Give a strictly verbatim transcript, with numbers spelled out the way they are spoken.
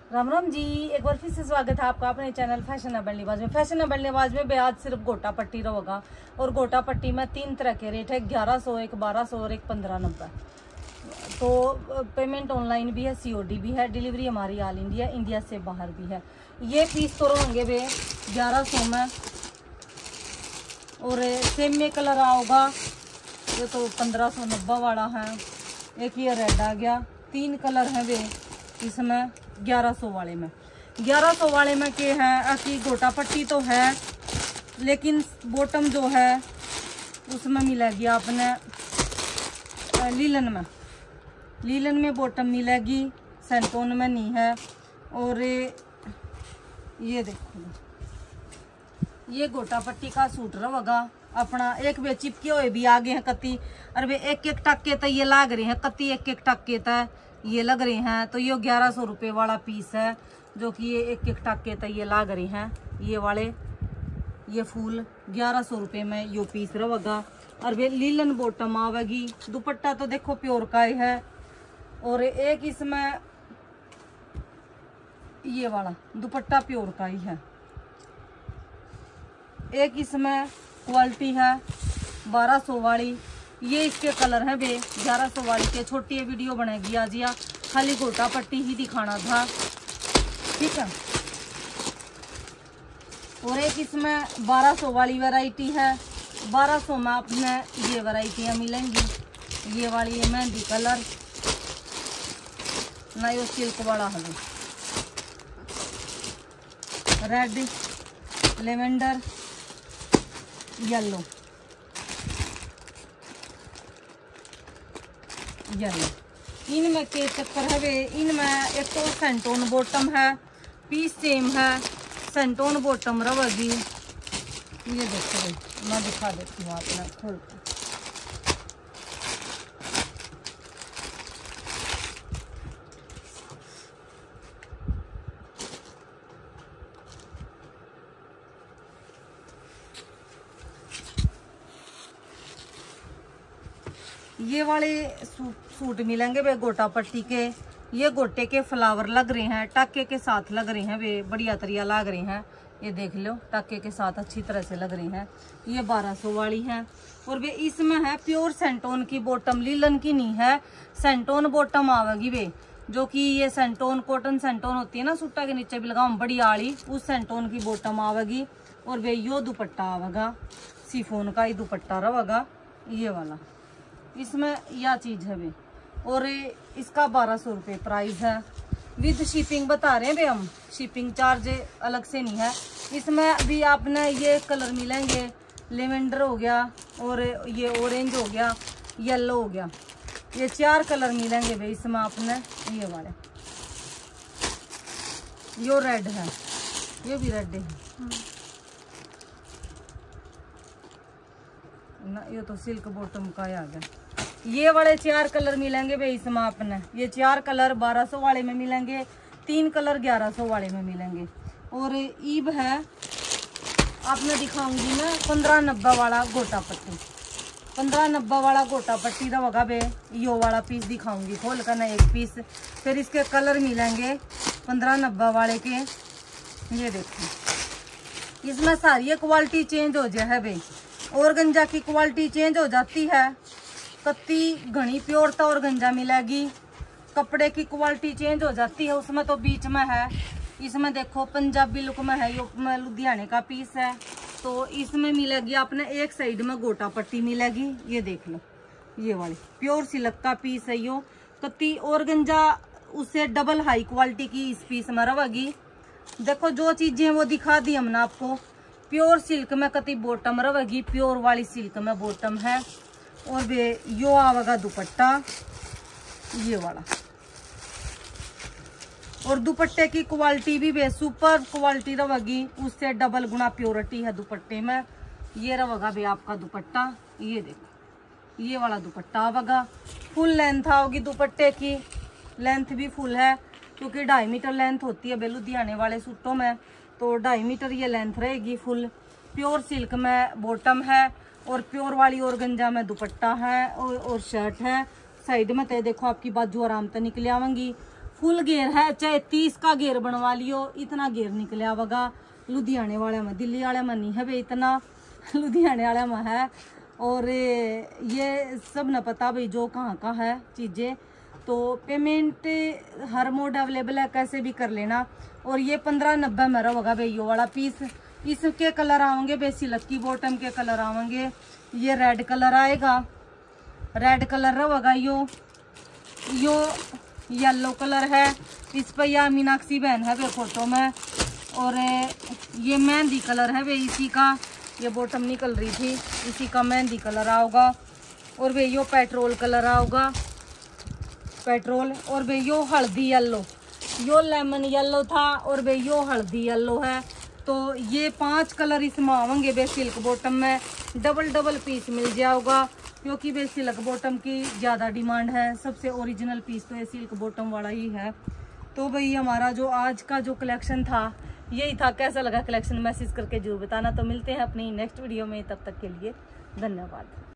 राम राम जी, एक बार फिर से स्वागत है आपका अपने चैनल फैशनेबल लिबास में। फैशनेबल लिबास में ब्याज सिर्फ गोटा पट्टी रहेगा और गोटा पट्टी में तीन तरह के रेट है, ग्यारह सौ, एक बारह सौ और एक पंद्रह नब्बे। तो पेमेंट ऑनलाइन भी है, सीओडी भी है, डिलीवरी हमारी ऑल इंडिया, इंडिया से बाहर भी है। ये पीस तो रहेंगे वे ग्यारह सौ में और सेम में कलर आओगा, ये तो पंद्रह सौ नब्बे वाला है। एक ये रेड आ गया, तीन कलर हैं वे इसमें ग्यारह सौ वाले में। ग्यारह सौ वाले में के है कि गोटा पट्टी तो है लेकिन बॉटम जो है उसमें मिलेगी आपने लीलन में, लीलन में बॉटम मिलेगी, सेंटोन में नहीं है। और ये देखो, ये गोटा पट्टी का सूट रहेगा अपना। एक वे चिपके हुए भी आगे हैं कत्ती, और वे एक एक टक्के तक ये लाग रहे हैं, कत्ती एक एक टक्के तक ये लग रहे हैं। तो ये ग्यारह सौ रुपये वाला पीस है जो कि ये एक एक टक्के तक ये लाग रहे हैं। ये वाले ये फूल ग्यारह सौ रुपये में यो पीस रहेगा। और वे लीलन बॉटम आवेगी। दुपट्टा तो देखो प्योर का ही है। और एक इसमें ये वाला दुपट्टा प्योर का ही है। एक इसमें क्वालिटी है बारह सौ वाली, ये इसके कलर हैं वे ग्यारह सौ वाली के। छोटी वीडियो बनेगी आज, या खाली गोटा पट्टी ही दिखाना था, ठीक है। और एक इसमें बारह सौ वाली वैरायटी है। बारह सौ में अपने ये वैरायटियाँ मिलेंगी। ये वाली है मेहंदी कलर ना, ये सिल्क वाला है, रेड, लेवेंडर, येलो, येलो। इनमें के चक्कर है वे, इनमें एक तो सेंटोन बॉटम है, पीस सेम है, सेंटोन बॉटम रहेगी। ये देखो भाई, मैं दिखा देती हूँ आपने खोल के। ये वाले सूट सूट मिलेंगे वे गोटा पट्टी के। ये गोटे के फ्लावर लग रहे हैं, टाके के साथ लग रहे हैं, वे बढ़िया तरिया लग रहे हैं। ये देख लो, टाके के साथ अच्छी तरह से लग रही हैं। ये बारह सौ वाली है। और वे इसमें है प्योर सेंटोन की बॉटम, लीलन की नहीं है, सेंटोन बॉटम आवेगी वे, जो कि ये सेंटोन कॉटन सेंटोन होती है ना, सुट्टा के नीचे भी लगाओ बड़ी आड़ी, उस सेंटोन की बॉटम आवेगी। और वे यो दुपट्टा आवेगा, सिफोन का ही दुपट्टा रहेगा ये वाला। इसमें यह चीज है वे। और इसका बारह सौ रुपये प्राइस है, विद शिपिंग बता रहे हैं वे हम, शिपिंग चार्ज अलग से नहीं है। इसमें भी आपने ये कलर मिलेंगे, लेवेंडर हो गया और ये ऑरेंज हो गया, येलो हो गया, ये चार कलर मिलेंगे वे इसमें आपने। ये वाले यो रेड है, ये भी रेड है ना, ये तो सिल्क बॉटम का आ गया। ये वाले चार कलर मिलेंगे भाई इसमें आपने। ये चार कलर बारह सौ वाले में मिलेंगे, तीन कलर ग्यारह सौ वाले में मिलेंगे। और ईब है आपने दिखाऊंगी मैं पंद्रह नब्बे वाला गोटा पट्टी, पंद्रह नब्बे वाला गोटा पट्टी रहेगा बे। यो वाला पीस दिखाऊंगी खोल कर ना, एक पीस। फिर इसके कलर मिलेंगे पंद्रह नब्बे वाले के। ये देखो, इसमें सारी क्वालिटी चेंज हो जाए है बे। और गंजा की क्वालिटी चेंज हो जाती है, कत्ती घनी प्योरता और गंजा मिलेगी। कपड़े की क्वालिटी चेंज हो जाती है, उसमें तो बीच में है। इसमें देखो पंजाबी लुक में है, यो लुधियाने का पीस है। तो इसमें मिलेगी आपने एक साइड में गोटा पट्टी मिलेगी। ये देख लो, ये वाली प्योर सिल्क का पीस है यो। कत्ती और गंजा उससे डबल हाई क्वालिटी की इस पीस में रहेगी। देखो जो चीजें वो दिखा दी हमने आपको। प्योर सिल्क में कति बॉटम रहेगी, प्योर वाली सिल्क में बॉटम है। और वे यो आवेगा दुपट्टा ये वाला। और दुपट्टे की क्वालिटी भी वे सुपर क्वालिटी रहेगी, उससे डबल गुना प्योरिटी है दुपट्टे में। ये रहेगा वे आपका दुपट्टा। ये देखो, ये वाला दुपट्टा आवेगा। फुल लेंथ आओगी दुपट्टे की, लेंथ भी फुल है क्योंकि ढाई मीटर लेंथ होती है लुधियाने वाले सूटों में, तो ढाई मीटर ये लेंथ रहेगी फुल। प्योर सिल्क में बॉटम है और प्योर वाली ऑर्गेन्जा में दुपट्टा है और, और शर्ट है। साइड में तो देखो आपकी बाजू आराम से निकल आवेंगी। फुल घेर है, चाहे तीस का घेर बनवा लियो, इतना घेर निकलिया होगा। लुधियाने वाले में, दिल्ली वाले में नहीं है भाई इतना, लुधियाने वाले में है। और ये सब न पता भाई जो कहाँ का है चीज़ें। तो पेमेंट हर मोड अवेलेबल है, कैसे भी कर लेना। और ये पंद्रह नब्बे में होगा भाई ये वाला पीस। इसके कलर आएंगे भाई, सिल्क की बॉटम के कलर आएंगे। ये रेड कलर आएगा, रेड कलर होगा यो यो येलो कलर है। इस पर यह मीनाक्षी बहन है भाई फोटो में। और ये मेहंदी कलर है भाई इसी का, ये बॉटम निकल रही थी, इसी का मेहंदी कलर आओगा। और भाई यो पेट्रोल कलर आओगा, पेट्रोल। और भाई यो हल्दी येलो, यो लेमन येलो था, और भाई यो हल्दी येलो है। तो ये पांच कलर इसमें आवेंगे भाई सिल्क बॉटम में। डबल डबल पीस मिल जाएगा, क्योंकि भाई सिल्क बॉटम की ज़्यादा डिमांड है। सबसे ओरिजिनल पीस तो ये सिल्क बॉटम वाला ही है। तो भाई हमारा जो आज का जो कलेक्शन था यही था। कैसा लगा कलेक्शन मैसेज करके जरूर बताना। तो मिलते हैं अपनी नेक्स्ट वीडियो में, तब तक के लिए धन्यवाद।